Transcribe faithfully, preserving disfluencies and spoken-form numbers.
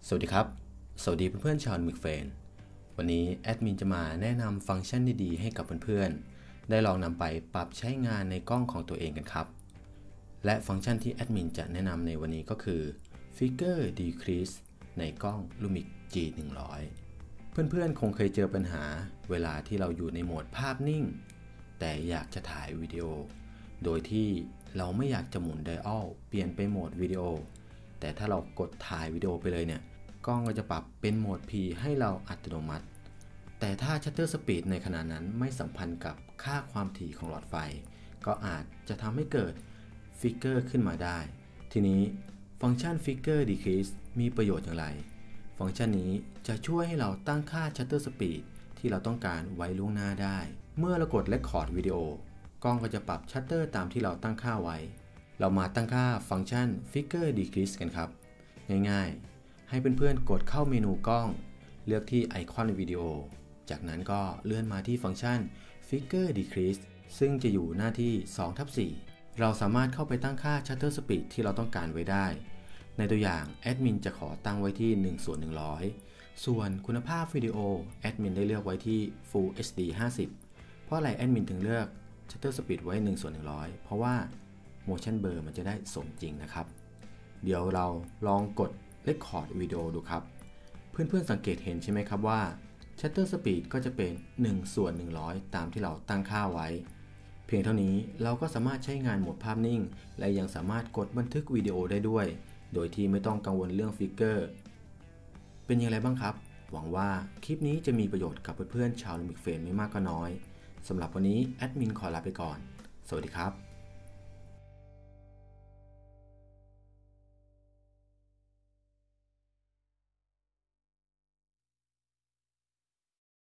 สวัสดีครับสวัสดีเพื่อนๆชาวมิกเฟนวันนี้แอดมินจะมาแนะนำฟังก์ชันดีๆให้กับเพื่อนๆได้ลองนำไปปรับใช้งานในกล้องของตัวเองกันครับและฟังก์ชันที่แอดมินจะแนะนำในวันนี้ก็คือ Figure Decrease ในกล้อง Lumix จี หนึ่งร้อย เพื่อนๆคงเคยเจอปัญหาเวลาที่เราอยู่ในโหมดภาพนิ่งแต่อยากจะถ่ายวิดีโอโดยที่เราไม่อยากจะหมุนไดอัลเปลี่ยนไปโหมดวิดีโอแต่ถ้าเรากดถ่ายวิดีโอไปเลยเนี่ยกล้องก็จะปรับเป็นโหมด P ให้เราอัตโนมัติแต่ถ้าชัตเตอร์สปีดในขณะนั้นไม่สัมพันธ์กับค่าความถี่ของหลอดไฟก็อาจจะทำให้เกิดฟิกเกอร์ขึ้นมาได้ทีนี้ฟังก์ชัน Figure Decrease มีประโยชน์อย่างไรฟังก์ชันนี้จะช่วยให้เราตั้งค่าชัตเตอร์สปีดที่เราต้องการไว้ล่วงหน้าได้เมื่อเรากด Record วิดีโอกล้องก็จะปรับชัตเตอร์ตามที่เราตั้งค่าไว้เรามาตั้งค่าฟังก์ชัน Figure Decrease กันครับง่ายๆให้เพื่อนๆกดเข้าเมนูกล้องเลือกที่ไอคอนวิดีโอจากนั้นก็เลื่อนมาที่ฟังก์ชัน Figure Decrease ซึ่งจะอยู่หน้าที่ สองทับสี่ เราสามารถเข้าไปตั้งค่า Shutter Speed ที่เราต้องการไว้ได้ในตัวอย่างแอดมินจะขอตั้งไว้ที่หนึ่งส่วนหนึ่งร้อยส่วนคุณภาพวิดีโอแอดมินได้เลือกไว้ที่ Full เอช ดี ห้าสิบเพราะอะไรแอดมินถึงเลือก Shutter Speed ไว้หนึ่งส่วนหนึ่งร้อยเพราะว่า Motion Blur มันจะได้สมจริงนะครับเดี๋ยวเราลองกดRecord วิดีโอดูครับเพื่อนๆสังเกตเห็นใช่ไหมครับว่า Shutter Speed ก็จะเป็นหนึ่งส่วนหนึ่งร้อยตามที่เราตั้งค่าไว้เพียงเท่านี้เราก็สามารถใช้งานโหมดภาพนิ่งและยังสามารถกดบันทึกวิดีโอได้ด้วยโดยที่ไม่ต้องกังวลเรื่องฟิกเกอร์เป็นอย่างไรบ้างครับหวังว่าคลิปนี้จะมีประโยชน์กับเพื่อนๆชาวมิกเฟนไม่มากก็น้อยสำหรับวันนี้แอดมินขอลาไปก่อนสวัสดีครับ